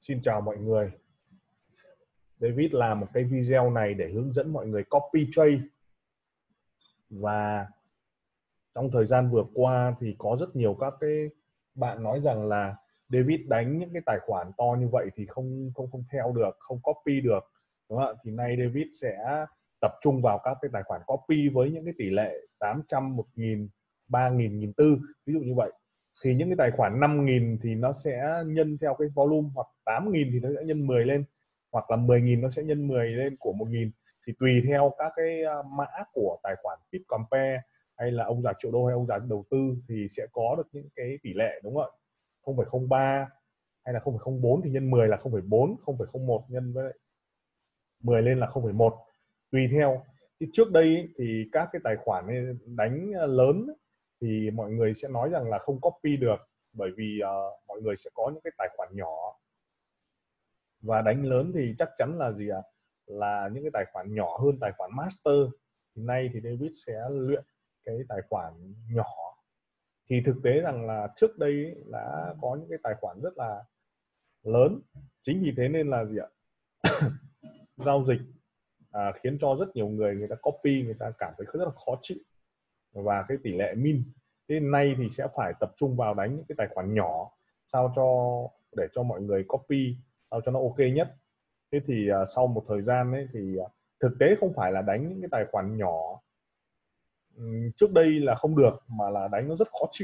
Xin chào mọi người. David làm một cái video này để hướng dẫn mọi người copy trade. Và trong thời gian vừa qua thì có rất nhiều các cái bạn nói rằng là David đánh những cái tài khoản to như vậy thì không theo được, không copy được. Đúng không ạ? Thì nay David sẽ tập trung vào các cái tài khoản copy với những cái tỷ lệ 800, 1000, 3000, 1400, ví dụ như vậy. Thì những cái tài khoản 5000 thì nó sẽ nhân theo cái volume, hoặc 8000 thì nó sẽ nhân 10 lên, hoặc là 10.000 nó sẽ nhân 10 lên của 1000. Thì tùy theo các cái mã của tài khoản Pip Compare hay là ông già triệu đô hay ông già đầu tư thì sẽ có được những cái tỷ lệ, đúng không ạ? 0,03 hay là 0,04 thì nhân 10 là 0,4, 0,01 nhân với 10 lên là 0,1, tùy theo. Thì trước đây ấy, thì các cái tài khoản đánh lớn thì mọi người sẽ nói rằng là không copy được, bởi vì mọi người sẽ có những cái tài khoản nhỏ, và đánh lớn thì chắc chắn là gì ạ? Là những cái tài khoản nhỏ hơn tài khoản master. Thì nay thì David sẽ luyện cái tài khoản nhỏ. Thì thực tế rằng là trước đây ấy, đã có những cái tài khoản rất là lớn, chính vì thế nên là gì ạ? Giao dịch khiến cho rất nhiều người ta copy, người ta cảm thấy rất là khó chịu và cái tỷ lệ min. Thế nay thì sẽ phải tập trung vào đánh những cái tài khoản nhỏ sao cho để cho mọi người copy sao cho nó ok nhất. Thế thì sau một thời gian ấy thì thực tế không phải là đánh những cái tài khoản nhỏ trước đây là không được, mà là đánh nó rất khó chịu.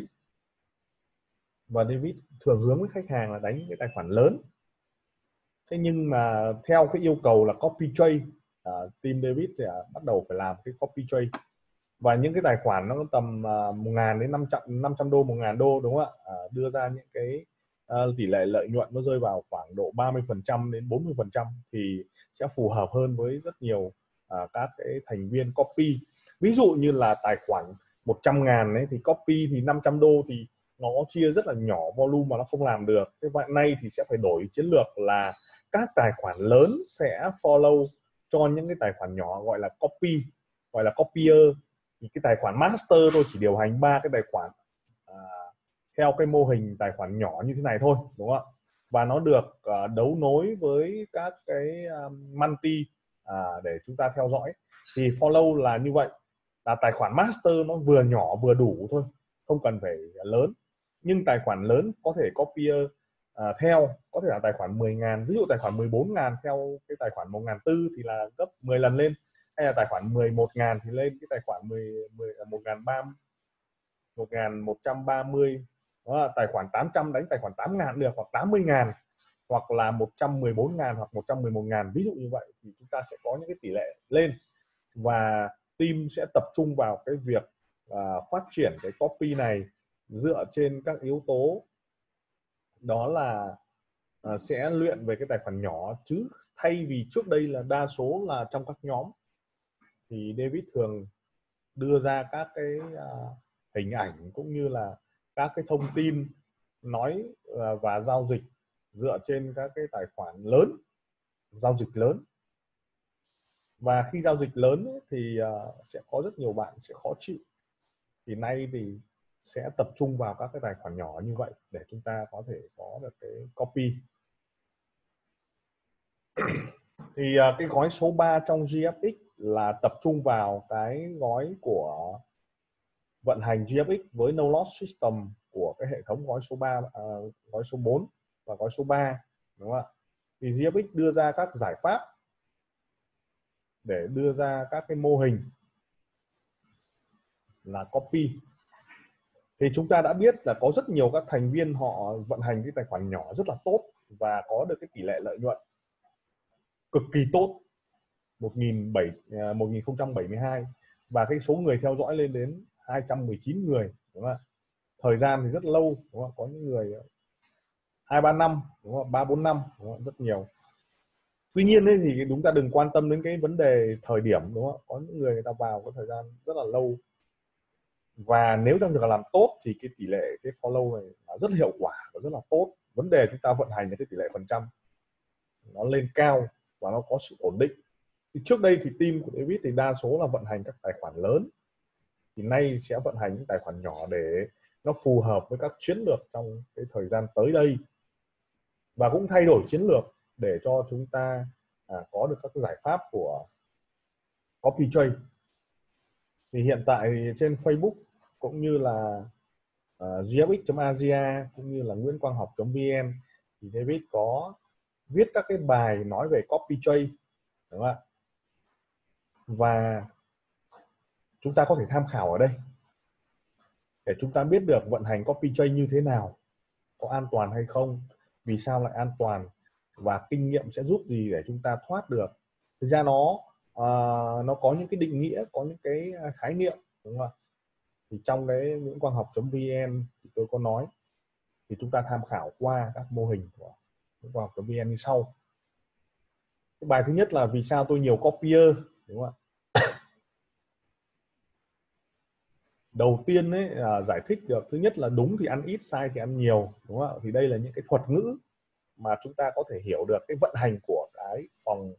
Và David thường hướng với khách hàng là đánh những cái tài khoản lớn. Thế nhưng mà theo cái yêu cầu là copy trade, team David thì bắt đầu phải làm cái copy trade. Và những cái tài khoản nó tầm 1.000 đến 500 đô, 1.000 đô, đúng không ạ? Đưa ra những cái tỷ lệ lợi nhuận nó rơi vào khoảng độ 30% đến 40% thì sẽ phù hợp hơn với rất nhiều các cái thành viên copy. Ví dụ như là tài khoản 100.000 ấy thì copy thì 500 đô thì nó chia rất là nhỏ volume mà nó không làm được. Thế vậy nay thì sẽ phải đổi chiến lược là các tài khoản lớn sẽ follow cho những cái tài khoản nhỏ, gọi là copy, gọi là copier. Thì cái tài khoản master tôi chỉ điều hành 3 cái tài khoản theo cái mô hình tài khoản nhỏ như thế này thôi, đúng không ạ? Và nó được đấu nối với các cái multi để chúng ta theo dõi. Thì follow là như vậy, là tài khoản master nó vừa nhỏ vừa đủ thôi, không cần phải lớn. Nhưng tài khoản lớn có thể copier theo, có thể là tài khoản 10.000, ví dụ tài khoản 14.000 theo cái tài khoản 1.400 thì là gấp 10 lần lên, hay là tài khoản 11.000 thì lên cái tài khoản 1.130. Đó là tài khoản 800 đánh tài khoản 8.000 được, hoặc 80.000, hoặc là 114.000 hoặc 111.000, ví dụ như vậy. Thì chúng ta sẽ có những cái tỷ lệ lên, và team sẽ tập trung vào cái việc phát triển cái copy này dựa trên các yếu tố, đó là sẽ luyện về cái tài khoản nhỏ. Chứ thay vì trước đây là đa số là trong các nhóm thì David thường đưa ra các cái hình ảnh cũng như là các cái thông tin nói và giao dịch dựa trên các cái tài khoản lớn, giao dịch lớn. Và khi giao dịch lớn ấy, thì sẽ có rất nhiều bạn sẽ khó chịu. Thì nay thì sẽ tập trung vào các cái tài khoản nhỏ như vậy để chúng ta có thể có được cái copy. Thì cái gói số 3 trong GFX là tập trung vào cái gói của vận hành GFX với no loss system của cái hệ thống gói số 3, gói số 4 và gói số 3, đúng không ạ? Thì GFX đưa ra các giải pháp để đưa ra các cái mô hình là copy. Thì chúng ta đã biết là có rất nhiều các thành viên họ vận hành cái tài khoản nhỏ rất là tốt và có được cái tỷ lệ lợi nhuận cực kỳ tốt, 1072, và cái số người theo dõi lên đến 219 người, đúng không ạ? Thời gian thì rất lâu, đúng không? Có những người 2-3 năm, đúng không? 3-4 năm, đúng không? Rất nhiều. Tuy nhiên ấy, thì chúng ta đừng quan tâm đến cái vấn đề thời điểm, đúng không? Có những người ta vào có thời gian rất là lâu, và nếu trong trường làm tốt thì cái tỷ lệ cái follow này là rất là hiệu quả và rất là tốt. Vấn đề chúng ta vận hành cái tỷ lệ phần trăm nó lên cao và nó có sự ổn định. Thì trước đây thì team của David thì đa số là vận hành các tài khoản lớn, thì nay sẽ vận hành những tài khoản nhỏ để nó phù hợp với các chiến lược trong cái thời gian tới đây. và cũng thay đổi chiến lược để cho chúng ta có được các giải pháp của copy trade. Thì hiện tại trên Facebook cũng như là gfx.asia cũng như là nguyễn quang học.vn thì David có viết các cái bài nói về copy trade, đúng không ạ? Và chúng ta có thể tham khảo ở đây để chúng ta biết được vận hành copy trade như thế nào, có an toàn hay không, vì sao lại an toàn, và kinh nghiệm sẽ giúp gì để chúng ta thoát được. Thực ra nó có những cái định nghĩa, có những cái khái niệm, đúng không ạ? Thì trong cái nguyễn quanghọc.vn thì tôi có nói, thì chúng ta tham khảo qua các mô hình của nguyễn.quanghọc.vn như sau. Cái bài thứ nhất là vì sao tôi nhiều copier, đúng không ạ? Đầu tiên ấy là giải thích được, thứ nhất là đúng thì ăn ít, sai thì ăn nhiều, đúng không ạ? Thì đây là những cái thuật ngữ mà chúng ta có thể hiểu được cái vận hành của cái phòng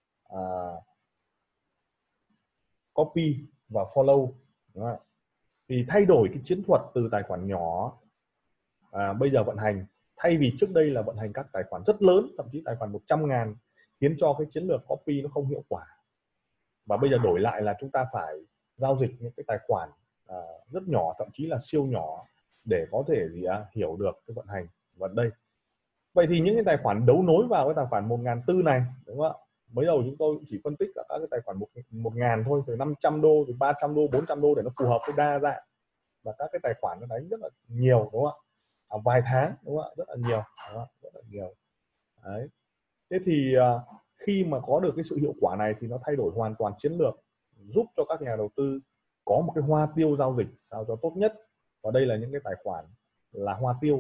copy và follow, đúng không ạ? Thì thay đổi cái chiến thuật từ tài khoản nhỏ bây giờ vận hành, thay vì trước đây là vận hành các tài khoản rất lớn, thậm chí tài khoản 100.000, khiến cho cái chiến lược copy nó không hiệu quả. Và bây giờ đổi lại là chúng ta phải giao dịch những cái tài khoản rất nhỏ, thậm chí là siêu nhỏ, để có thể hiểu được cái vận hành vào đây. Vậy thì những cái tài khoản đấu nối vào cái tài khoản 1.400 này, đúng không ạ? Mới đầu chúng tôi chỉ phân tích là các cái tài khoản 1.000 thôi, từ 500 đô, từ 300 đô, 400 đô để nó phù hợp với đa dạng. Và các cái tài khoản nó đánh rất là nhiều, đúng không ạ? Vài tháng, đúng không ạ? Rất là nhiều, đúng không ạ? Rất là nhiều. Đấy. Thế thì khi mà có được cái sự hiệu quả này thì nó thay đổi hoàn toàn chiến lược, giúp cho các nhà đầu tư có một cái hoa tiêu giao dịch sao cho tốt nhất. Và đây là những cái tài khoản là hoa tiêu.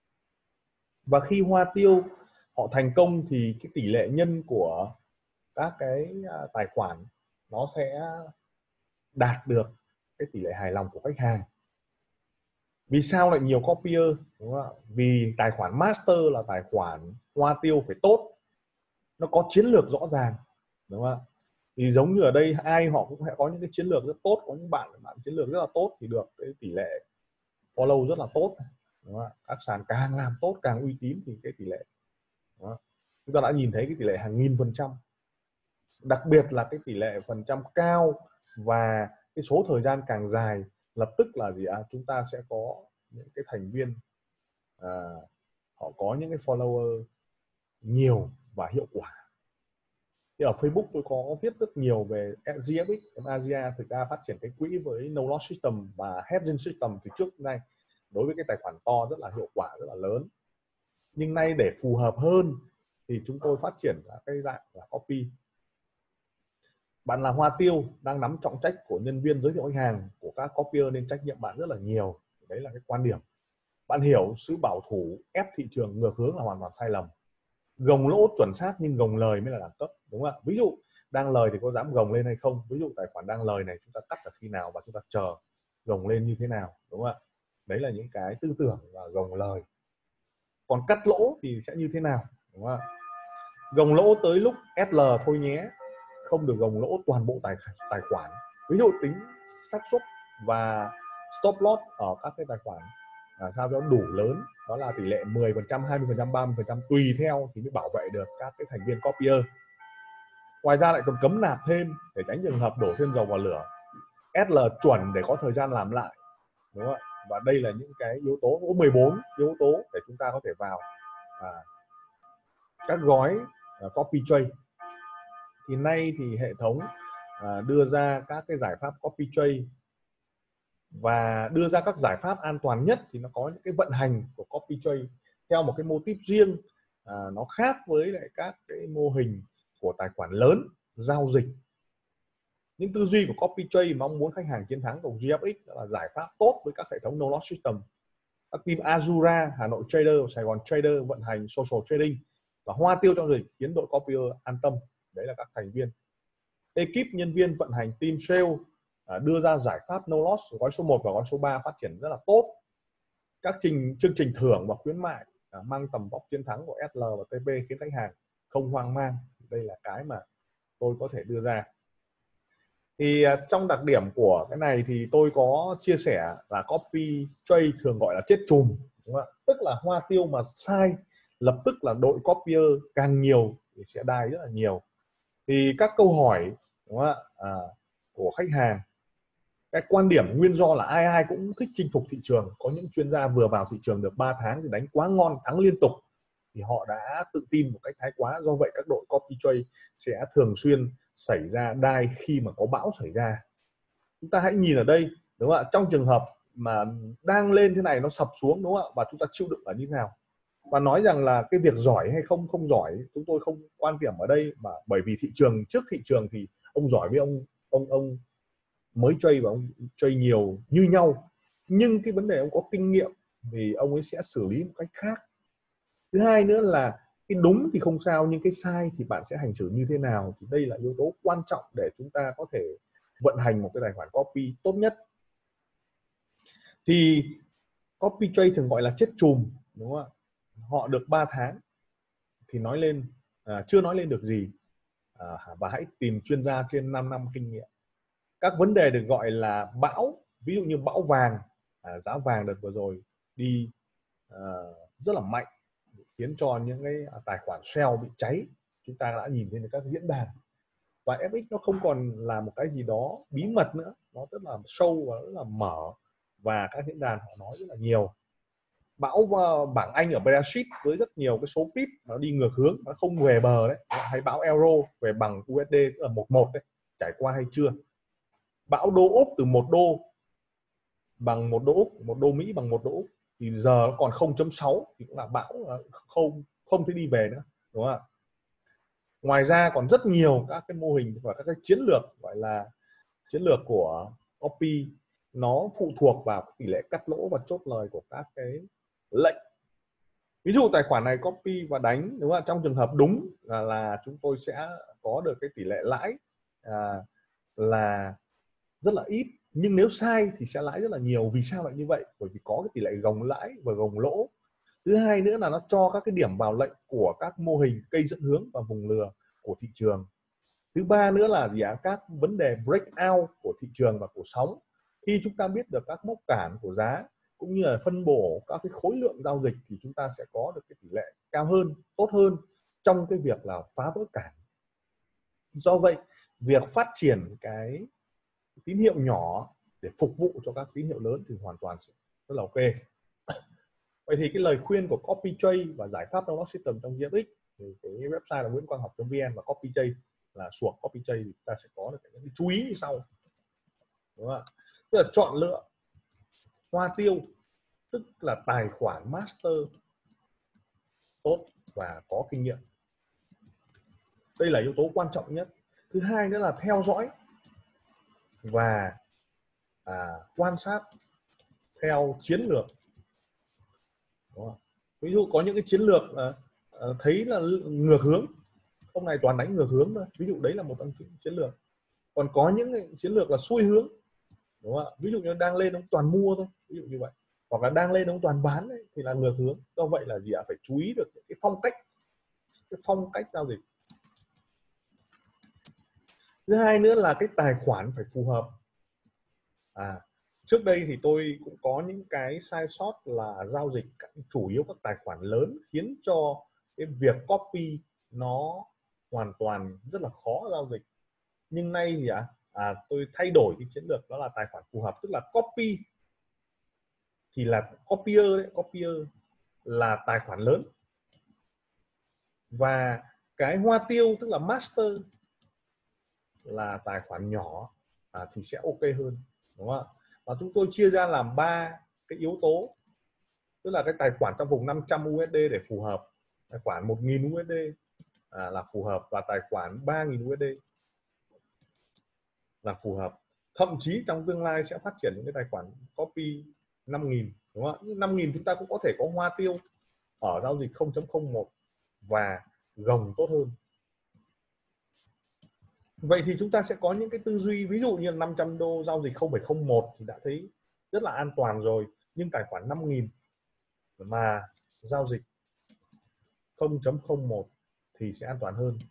Và khi hoa tiêu họ thành công thì cái tỷ lệ nhân của các cái tài khoản nó sẽ đạt được cái tỷ lệ hài lòng của khách hàng. Vì sao lại nhiều copier, đúng không ạ? Vì tài khoản master là tài khoản hoa tiêu phải tốt, nó có chiến lược rõ ràng, đúng không ạ? Thì giống như ở đây ai họ cũng sẽ có những cái chiến lược rất tốt, có những bạn chiến lược rất là tốt thì được cái tỷ lệ follow rất là tốt, đúng không ạ? Các sàn càng làm tốt, càng uy tín thì cái tỷ lệ, đúng không? Chúng ta đã nhìn thấy cái tỷ lệ hàng nghìn %, đặc biệt là cái tỷ lệ phần trăm cao và cái số thời gian càng dài, lập tức là chúng ta sẽ có những cái thành viên họ có những cái follower nhiều và hiệu quả. Thì ở Facebook tôi có viết rất nhiều về GFX Asia thực ra phát triển cái quỹ với No Loss System và Hedging System từ trước nay đối với cái tài khoản to rất là hiệu quả, rất là lớn. Nhưng nay để phù hợp hơn thì chúng tôi phát triển là cái dạng là copy. Bạn là hoa tiêu đang nắm trọng trách của nhân viên giới thiệu khách hàng của các copier nên trách nhiệm bạn rất là nhiều. Đấy là cái quan điểm. Bạn hiểu sự bảo thủ ép thị trường ngược hướng là hoàn toàn sai lầm. Gồng lỗ chuẩn xác nhưng gồng lời mới là đẳng cấp, đúng không ạ? Ví dụ đang lời thì có dám gồng lên hay không? Ví dụ tài khoản đang lời này chúng ta cắt ở khi nào và chúng ta chờ gồng lên như thế nào, đúng không ạ? Đấy là những cái tư tưởng và gồng lời. Còn cắt lỗ thì sẽ như thế nào, đúng không ạ? Gồng lỗ tới lúc SL thôi nhé, không được gồng lỗ toàn bộ tài khoản. Ví dụ tính xác suất và stop loss ở các cái tài khoản sao cho đủ lớn, đó là tỷ lệ 10%, 20%, 30% tùy theo thì mới bảo vệ được các cái thành viên copier. Ngoài ra lại còn cấm nạp thêm để tránh trường hợp đổ thêm dầu vào lửa. SL chuẩn để có thời gian làm lại, đúng không ạ? Và đây là những cái yếu tố, có 14 yếu tố để chúng ta có thể vào các gói copy trade. Thì nay thì hệ thống đưa ra các cái giải pháp copy trade và đưa ra các giải pháp an toàn nhất, thì nó có những cái vận hành của copy trade theo một cái mô típ riêng, nó khác với lại các cái mô hình của tài khoản lớn giao dịch. Những tư duy của copy trade mong muốn khách hàng chiến thắng của GFX là giải pháp tốt với các hệ thống no loss system. Các team Azura, Hà Nội Trader, Sài Gòn Trader vận hành social trading và hoa tiêu trong dịch khiến đội copyer an tâm. Đấy là các thành viên. Ekip nhân viên vận hành team sale đưa ra giải pháp no loss gói số 1 và gói số 3 phát triển rất là tốt. Các chương trình thưởng và khuyến mại mang tầm vóc chiến thắng của SL và TP khiến khách hàng không hoang mang. Đây là cái mà tôi có thể đưa ra. Thì trong đặc điểm của cái này thì tôi có chia sẻ là copy trade thường gọi là chết chùm, đúng không ạ? Tức là hoa tiêu mà sai lập tức là đội copier càng nhiều thì sẽ đai rất là nhiều. Thì các câu hỏi, đúng không ạ, của khách hàng, cái quan điểm nguyên do là ai ai cũng thích chinh phục thị trường. Có những chuyên gia vừa vào thị trường được 3 tháng thì đánh quá ngon, thắng liên tục, thì họ đã tự tin một cách thái quá. Do vậy các đội copy trade sẽ thường xuyên xảy ra đai khi mà có bão xảy ra. Chúng ta hãy nhìn ở đây, đúng không ạ, trong trường hợp mà đang lên thế này nó sập xuống, đúng không ạ, và chúng ta chịu đựng là như thế nào. Và nói rằng là cái việc giỏi hay không không giỏi, chúng tôi không quan điểm ở đây, mà bởi vì thị trường, trước thị trường thì ông giỏi với ông mới trade và ông trade nhiều như nhau, nhưng cái vấn đề ông có kinh nghiệm thì ông ấy sẽ xử lý một cách khác. Thứ hai nữa là cái đúng thì không sao, nhưng cái sai thì bạn sẽ hành xử như thế nào, thì đây là yếu tố quan trọng để chúng ta có thể vận hành một cái tài khoản copy tốt nhất. Thì copy trade thường gọi là chết chùm, đúng không ạ? Họ được 3 tháng thì nói lên chưa nói lên được gì, và hãy tìm chuyên gia trên 5 năm kinh nghiệm. Các vấn đề được gọi là bão, ví dụ như bão vàng, giá vàng đợt vừa rồi đi rất là mạnh, khiến cho những cái tài khoản sell bị cháy. Chúng ta đã nhìn thấy các diễn đàn, và FX nó không còn là một cái gì đó bí mật nữa, nó rất là sâu và rất là mở, và các diễn đàn họ nói rất là nhiều. Bão bảng Anh ở Brexit với rất nhiều cái số pip nó đi ngược hướng, nó không về bờ đấy, hay bão euro về bằng USD tức là 11 đấy, trải qua hay chưa. Bão đô Úc từ 1 đô bằng 1 đô Úc, 1 đô Mỹ bằng 1 đô Úc, thì giờ còn 0.6 thì cũng là bão, không thể đi về nữa, đúng không ạ? Ngoài ra còn rất nhiều các cái mô hình và các cái chiến lược, gọi là chiến lược của copy, nó phụ thuộc vào tỷ lệ cắt lỗ và chốt lời của các cái lệnh. Ví dụ tài khoản này copy và đánh, đúng không? Trong trường hợp đúng là chúng tôi sẽ có được cái tỷ lệ lãi là rất là ít, nhưng nếu sai thì sẽ lãi rất là nhiều. Vì sao lại như vậy? Bởi vì có cái tỷ lệ gồng lãi và gồng lỗ. Thứ hai nữa là nó cho các cái điểm vào lệnh của các mô hình cây dẫn hướng và vùng lừa của thị trường. Thứ ba nữa là các vấn đề breakout của thị trường và của sóng. Khi chúng ta biết được các mốc cản của giá cũng như là phân bổ các cái khối lượng giao dịch, thì chúng ta sẽ có được cái tỷ lệ cao hơn, tốt hơn trong cái việc là phá vỡ cản. Do vậy việc phát triển cái tín hiệu nhỏ để phục vụ cho các tín hiệu lớn thì hoàn toàn rất là ok. Vậy thì cái lời khuyên của copy trade và giải pháp download system trong GFX, thì cái website là nguyễn-quang-học.vn và copy trade là suộc copy trade, thì ta sẽ có được những cái chú ý như sau, đúng không ạ? Tức là chọn lựa hoa tiêu, tức là tài khoản master tốt và có kinh nghiệm. Đây là yếu tố quan trọng nhất. Thứ hai nữa là theo dõi và quan sát theo chiến lược. Đúng không? Ví dụ có những cái chiến lược thấy là ngược hướng, hôm nay toàn đánh ngược hướng thôi, ví dụ đấy là một chiến lược. Còn có những cái chiến lược là xuôi hướng, đúng không ạ? Ví dụ như đang lên ông toàn mua thôi, ví dụ như vậy. Hoặc là đang lên ông toàn bán ấy, thì là ngược hướng. Do vậy là gì ạ? Phải chú ý được cái phong cách giao dịch. Thứ hai nữa là cái tài khoản phải phù hợp. Trước đây thì tôi cũng có những cái sai sót là giao dịch chủ yếu các tài khoản lớn, khiến cho cái việc copy nó hoàn toàn rất là khó giao dịch. Nhưng nay thì tôi thay đổi cái chiến lược, đó là tài khoản phù hợp, tức là copy thì là copier đấy, copier là tài khoản lớn, và cái hoa tiêu tức là master là tài khoản nhỏ, thì sẽ ok hơn, đúng không ạ? Và chúng tôi chia ra làm 3 cái yếu tố, tức là cái tài khoản trong vùng 500 USD để phù hợp, tài khoản 1.000 USD là phù hợp, và tài khoản 3.000 USD là phù hợp. Thậm chí trong tương lai sẽ phát triển những cái tài khoản copy 5.000, đúng không ạ? 5.000 chúng ta cũng có thể có hoa tiêu ở giao dịch 0.01 và gồng tốt hơn. Vậy thì chúng ta sẽ có những cái tư duy, ví dụ như 500 đô giao dịch 0,01 thì đã thấy rất là an toàn rồi, nhưng tài khoản 5.000 mà giao dịch 0.01 thì sẽ an toàn hơn.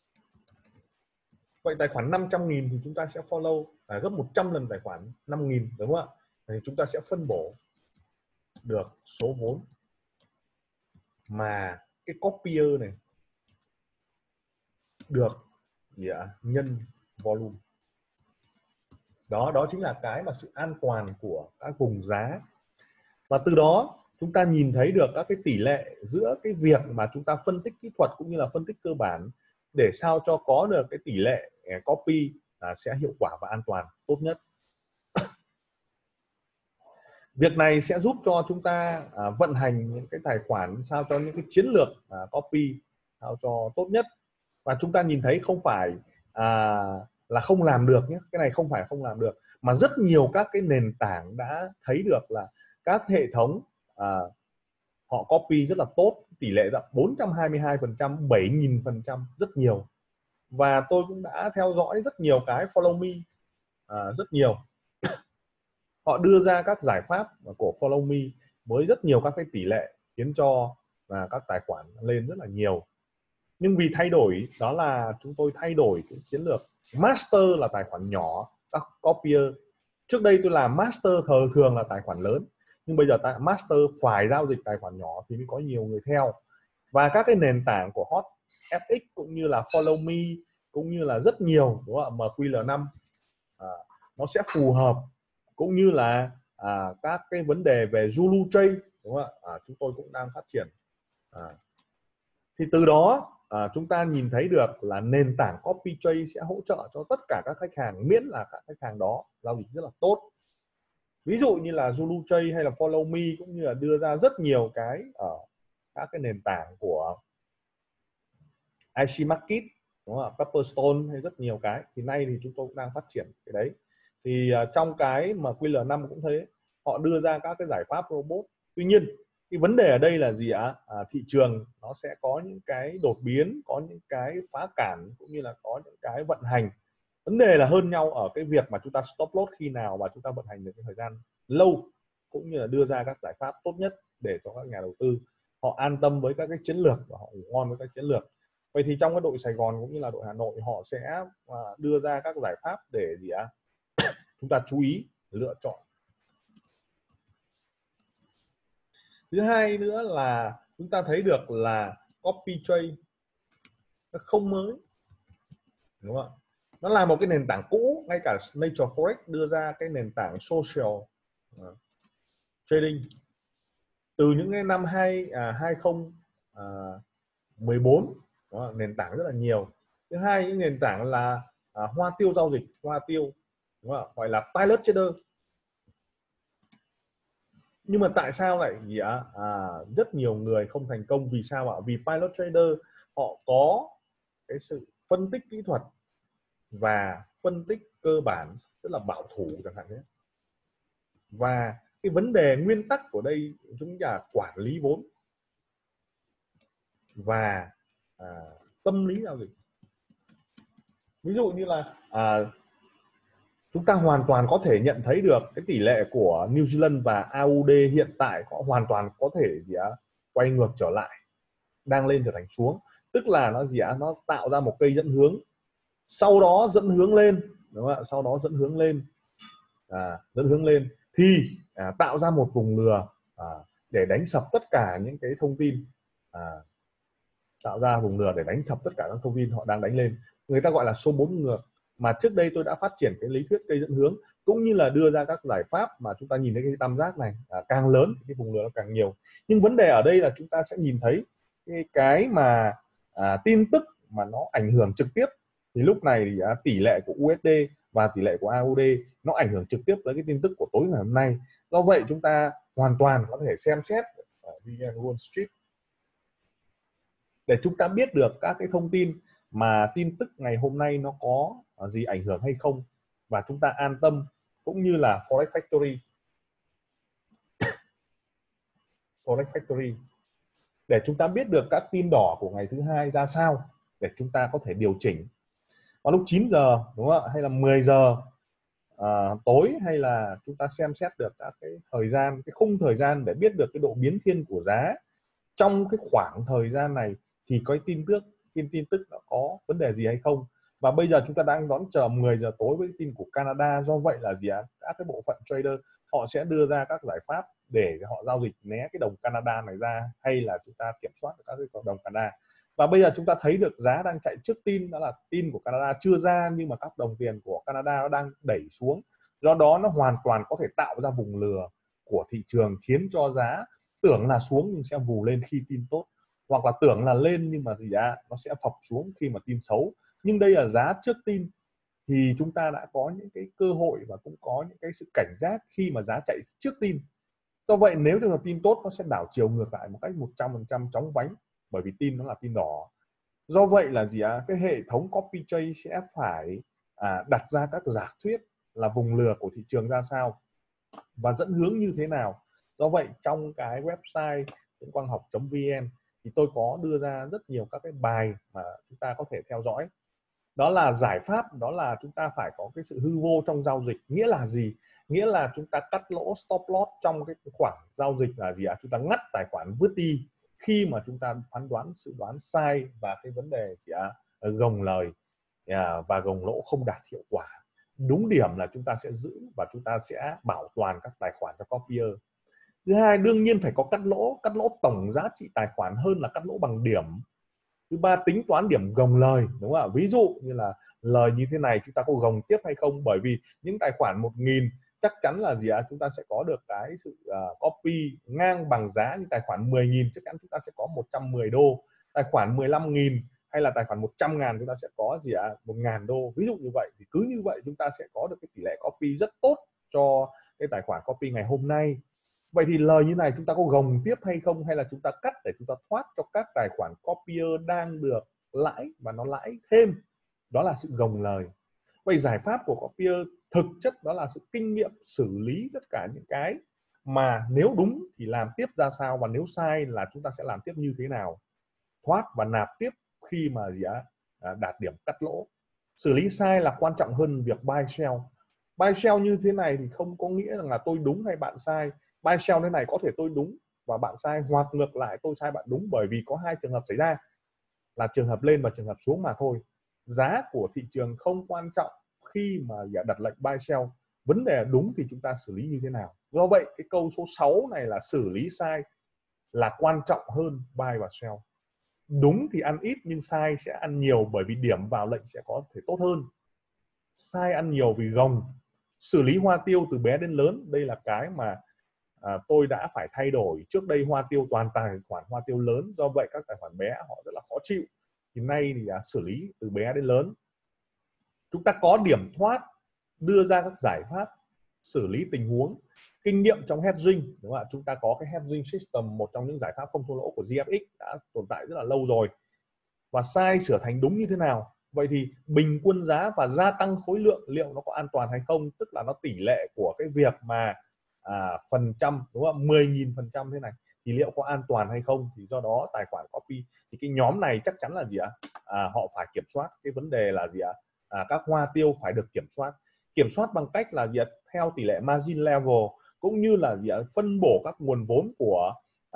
Vậy tài khoản 500.000 thì chúng ta sẽ follow gấp 100 lần tài khoản 5.000, đúng không ạ? Thì chúng ta sẽ phân bổ được số vốn mà cái copier này được nhân volume. Đó chính là cái mà sự an toàn của các vùng giá. Và từ đó chúng ta nhìn thấy được các cái tỷ lệ giữa cái việc mà chúng ta phân tích kỹ thuật cũng như là phân tích cơ bản để sao cho có được cái tỷ lệ copy sẽ hiệu quả và an toàn tốt nhất. Việc này sẽ giúp cho chúng ta vận hành những cái tài khoản sao cho những cái chiến lược copy sao cho tốt nhất. Và chúng ta nhìn thấy không phải là không làm được nhé, cái này không phải không làm được, mà rất nhiều các cái nền tảng đã thấy được là các hệ thống họ copy rất là tốt, tỷ lệ là 422%, 7.000%, rất nhiều. Và tôi cũng đã theo dõi rất nhiều cái follow me, rất nhiều họ đưa ra các giải pháp của follow me với rất nhiều các cái tỷ lệ khiến cho các tài khoản lên rất là nhiều. Nhưng vì thay đổi, đó là chúng tôi thay đổi cái chiến lược master là tài khoản nhỏ, các copier. Trước đây tôi làm master thường là tài khoản lớn, nhưng bây giờ tại master phải giao dịch tài khoản nhỏ thì mới có nhiều người theo. Và các cái nền tảng của Hot FX cũng như là Follow Me cũng như là rất nhiều, đúng không ạ, MQL5 nó sẽ phù hợp, cũng như là các cái vấn đề về Zulu Trade, đúng không ạ, chúng tôi cũng đang phát triển. Thì từ đó chúng ta nhìn thấy được là nền tảng copy trade sẽ hỗ trợ cho tất cả các khách hàng, miễn là các khách hàng đó giao dịch rất là tốt. Ví dụ như là Zulu Trade hay là Follow Me cũng như là đưa ra rất nhiều cái ở các cái nền tảng của IC Market, đúng không? Pepperstone hay rất nhiều cái. Thì nay thì chúng tôi cũng đang phát triển cái đấy. Thì trong cái mà QL5 cũng thế, họ đưa ra các cái giải pháp robot. Tuy nhiên cái vấn đề ở đây là gì ạ? Thị trường nó sẽ có những cái đột biến, có những cái phá cản cũng như là có những cái vận hành. Vấn đề là hơn nhau ở cái việc mà chúng ta stop loss khi nào và chúng ta vận hành được cái thời gian lâu, cũng như là đưa ra các giải pháp tốt nhất để cho các nhà đầu tư họ an tâm với các cái chiến lược và họ ngủ ngon với các chiến lược. Vậy thì trong cái đội Sài Gòn cũng như là đội Hà Nội, họ sẽ đưa ra các giải pháp để gì ạ? Chúng ta chú ý lựa chọn. Thứ hai nữa là chúng ta thấy được là copy trade nó không mới, đúng không ạ? Nó là một cái nền tảng cũ, ngay cả Nature Forex đưa ra cái nền tảng social trading từ những cái năm 2014, nền tảng rất là nhiều. Thứ hai, những nền tảng là hoa tiêu giao dịch, hoa tiêu, đúng không? Gọi là pilot trader. Nhưng mà tại sao lại rất nhiều người không thành công? Vì sao ạ? Vì pilot trader họ có cái sự phân tích kỹ thuật và phân tích cơ bản rất là bảo thủ chẳng hạn nhé. Và cái vấn đề nguyên tắc của đây chúng ta quản lý vốn và tâm lý giao dịch. Ví dụ như là chúng ta hoàn toàn có thể nhận thấy được cái tỷ lệ của New Zealand và AUD hiện tại họ hoàn toàn có thể quay ngược trở lại, đang lên trở thành xuống, tức là nó tạo ra một cây dẫn hướng, sau đó dẫn hướng lên, đúng không ạ? Sau đó dẫn hướng lên, thì tạo ra một vùng lừa để đánh sập tất cả những cái thông tin, tạo ra vùng lừa để đánh sập tất cả các thông tin họ đang đánh lên. Người ta gọi là số 4 ngược, mà trước đây tôi đã phát triển cái lý thuyết cây dẫn hướng cũng như là đưa ra các giải pháp mà chúng ta nhìn thấy cái tam giác này càng lớn cái vùng lừa nó càng nhiều. Nhưng vấn đề ở đây là chúng ta sẽ nhìn thấy cái mà tin tức mà nó ảnh hưởng trực tiếp, thì lúc này thì tỷ lệ của USD và tỷ lệ của AUD nó ảnh hưởng trực tiếp tới cái tin tức của tối ngày hôm nay. Do vậy chúng ta hoàn toàn có thể xem xét ở VN Wall Street để chúng ta biết được các cái thông tin mà tin tức ngày hôm nay nó có gì ảnh hưởng hay không, và chúng ta an tâm, cũng như là Forex Factory để chúng ta biết được các tin đỏ của ngày thứ hai ra sao để chúng ta có thể điều chỉnh vào lúc 9 giờ, đúng không ạ, hay là 10 giờ tối, hay là chúng ta xem xét được các cái thời gian, cái khung thời gian để biết được cái độ biến thiên của giá trong cái khoảng thời gian này, thì có tin tức nó có vấn đề gì hay không. Và bây giờ chúng ta đang đón chờ 10 giờ tối với tin của Canada. Do vậy là các cái bộ phận trader họ sẽ đưa ra các giải pháp để họ giao dịch né cái đồng Canada này ra, hay là chúng ta kiểm soát được các cái đồng Canada. Và bây giờ chúng ta thấy được giá đang chạy trước tin, đó là tin của Canada chưa ra, nhưng mà các đồng tiền của Canada nó đang đẩy xuống, do đó nó hoàn toàn có thể tạo ra vùng lừa của thị trường, khiến cho giá tưởng là xuống nhưng sẽ vù lên khi tin tốt, hoặc là tưởng là lên nhưng mà nó sẽ phập xuống khi mà tin xấu. Nhưng đây là giá trước tin, thì chúng ta đã có những cái cơ hội và cũng có những cái sự cảnh giác khi mà giá chạy trước tin. Do vậy nếu trường hợp tin tốt, nó sẽ đảo chiều ngược lại một cách 100% chóng vánh, bởi vì tin nó là tin đỏ. Do vậy là cái hệ thống copy trade sẽ phải đặt ra các giả thuyết là vùng lừa của thị trường ra sao và dẫn hướng như thế nào. Do vậy trong cái website quanghọc.vn thì tôi có đưa ra rất nhiều các cái bài mà chúng ta có thể theo dõi. Đó là giải pháp, đó là chúng ta phải có cái sự hư vô trong giao dịch. Nghĩa là gì? Nghĩa là chúng ta cắt lỗ stop loss trong cái khoảng giao dịch là chúng ta ngắt tài khoản vứt đi khi mà chúng ta phán đoán dự đoán sai, và cái vấn đề gồng lời và gồng lỗ không đạt hiệu quả. Đúng điểm là chúng ta sẽ giữ và chúng ta sẽ bảo toàn các tài khoản cho copier. Thứ hai, đương nhiên phải có cắt lỗ tổng giá trị tài khoản hơn là cắt lỗ bằng điểm. Thứ ba, tính toán điểm gồng lời, đúng không ạ? Ví dụ như là lời như thế này chúng ta có gồng tiếp hay không, bởi vì những tài khoản 1.000 chắc chắn là chúng ta sẽ có được cái sự copy ngang bằng giá, như tài khoản 10.000 chắc chắn chúng ta sẽ có 110 đô, tài khoản 15.000 hay là tài khoản 100.000 chúng ta sẽ có 1.000 đô. Ví dụ như vậy thì cứ như vậy chúng ta sẽ có được cái tỷ lệ copy rất tốt cho cái tài khoản copy ngày hôm nay. Vậy thì lời như này chúng ta có gồng tiếp hay không, hay là chúng ta cắt để chúng ta thoát cho các tài khoản copier đang được lãi và nó lãi thêm, đó là sự gồng lời. Vậy giải pháp của copier thực chất đó là sự kinh nghiệm xử lý tất cả những cái mà nếu đúng thì làm tiếp ra sao, và nếu sai là chúng ta sẽ làm tiếp như thế nào, thoát và nạp tiếp khi mà đạt điểm cắt lỗ. Xử lý sai là quan trọng hơn việc buy sell. Buy sell như thế này thì không có nghĩa rằng là tôi đúng hay bạn sai. Buy sell thế này có thể tôi đúng và bạn sai, hoặc ngược lại tôi sai bạn đúng, bởi vì có hai trường hợp xảy ra, là trường hợp lên và trường hợp xuống mà thôi. Giá của thị trường không quan trọng khi mà đặt lệnh buy sell, vấn đề là đúng thì chúng ta xử lý như thế nào. Do vậy cái câu số 6 này là xử lý sai là quan trọng hơn buy và sell. Đúng thì ăn ít nhưng sai sẽ ăn nhiều, bởi vì điểm vào lệnh sẽ có thể tốt hơn. Sai ăn nhiều vì gồng. Xử lý hoa tiêu từ bé đến lớn, đây là cái mà tôi đã phải thay đổi. Trước đây hoa tiêu toàn tài khoản hoa tiêu lớn, do vậy các tài khoản bé họ rất là khó chịu. Thì nay thì xử lý từ bé đến lớn. Chúng ta có điểm thoát, đưa ra các giải pháp xử lý tình huống, kinh nghiệm trong hedging, đúng không ạ? Chúng ta có cái hedging system, một trong những giải pháp không thua lỗ của GFX đã tồn tại rất là lâu rồi. Và sai sửa thành đúng như thế nào? Vậy thì bình quân giá và gia tăng khối lượng liệu nó có an toàn hay không? Tức là nó tỷ lệ của cái việc mà phần trăm, đúng không? 10.000% thế này thì liệu có an toàn hay không? Thì do đó tài khoản copy thì cái nhóm này chắc chắn là họ phải kiểm soát. Cái vấn đề là các hoa tiêu phải được kiểm soát bằng cách là theo tỷ lệ margin level, cũng như là phân bổ các nguồn vốn của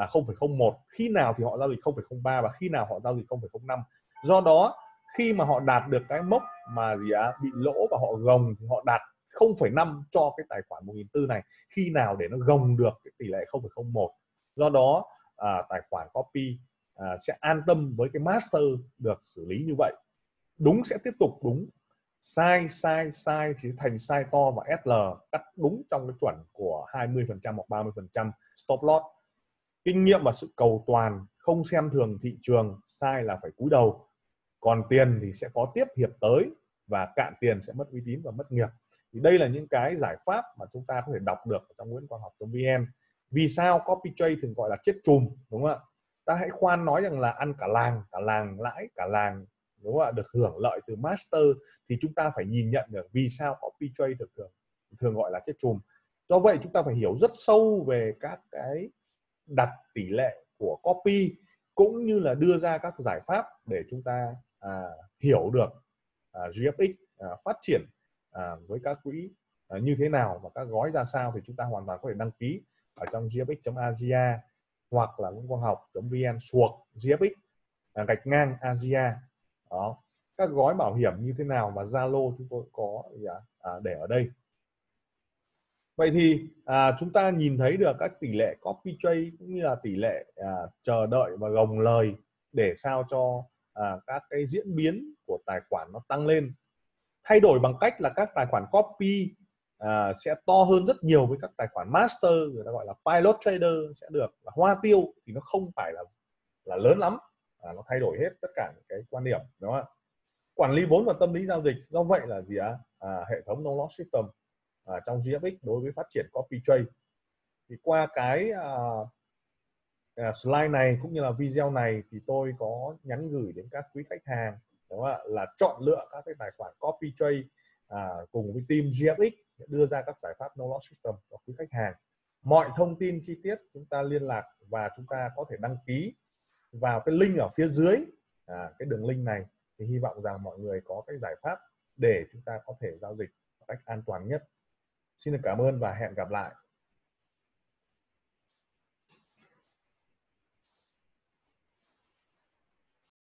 0,01, khi nào thì họ giao dịch 0,03 và khi nào họ giao dịch 0,05. Do đó khi mà họ đạt được cái mốc mà bị lỗ và họ gồng thì họ đạt 0,5 cho cái tài khoản 1.400 này, khi nào để nó gồng được cái tỷ lệ 0,01. Do đó tài khoản copy sẽ an tâm với cái master được xử lý như vậy. Đúng sẽ tiếp tục đúng, sai thì thành sai to và SL, cắt đúng trong cái chuẩn của 20% hoặc 30% stop loss. Kinh nghiệm và sự cầu toàn, không xem thường thị trường, sai là phải cúi đầu. Còn tiền thì sẽ có tiếp hiệp tới, và cạn tiền sẽ mất uy tín và mất nghiệp. Thì đây là những cái giải pháp mà chúng ta có thể đọc được trong nguyễn-quang-học.vn. Vì sao copy trade thường gọi là chết chùm, đúng không ạ? Ta hãy khoan nói rằng là ăn cả làng lãi, cả làng, đúng không ạ, được hưởng lợi từ master, thì chúng ta phải nhìn nhận được vì sao copy trade thường gọi là chết chùm. Do vậy chúng ta phải hiểu rất sâu về các cái đặt tỷ lệ của copy, cũng như là đưa ra các giải pháp để chúng ta hiểu được GFX phát triển với các quỹ như thế nào và các gói ra sao. Thì chúng ta hoàn toàn có thể đăng ký ở trong gfx.asia hoặc là nguyễn-quang-học.vn suộc GFX _Asia. Đó, các gói bảo hiểm như thế nào và Zalo chúng tôi có để ở đây. Vậy thì chúng ta nhìn thấy được các tỷ lệ copy trade cũng như là tỷ lệ chờ đợi và gồng lời để sao cho các cái diễn biến của tài khoản nó tăng lên. Thay đổi bằng cách là các tài khoản copy sẽ to hơn rất nhiều với các tài khoản master, người ta gọi là pilot trader sẽ được là hoa tiêu, thì nó không phải là lớn lắm, nó thay đổi hết tất cả những cái quan điểm, đúng không ạ? Quản lý vốn và tâm lý giao dịch, do vậy là gì ạ? Hệ thống no loss system trong GFX đối với phát triển copy trade. Thì qua cái slide này cũng như là video này thì tôi có nhắn gửi đến các quý khách hàng, đúng không ạ, là chọn lựa các cái tài khoản copy trade cùng với team GFX để đưa ra các giải pháp no loss system cho quý khách hàng. Mọi thông tin chi tiết chúng ta liên lạc và chúng ta có thể đăng ký vào cái link ở phía dưới cái đường link này. Thì hy vọng rằng mọi người có cái giải pháp để chúng ta có thể giao dịch một cách an toàn nhất. Xin được cảm ơn và hẹn gặp lại.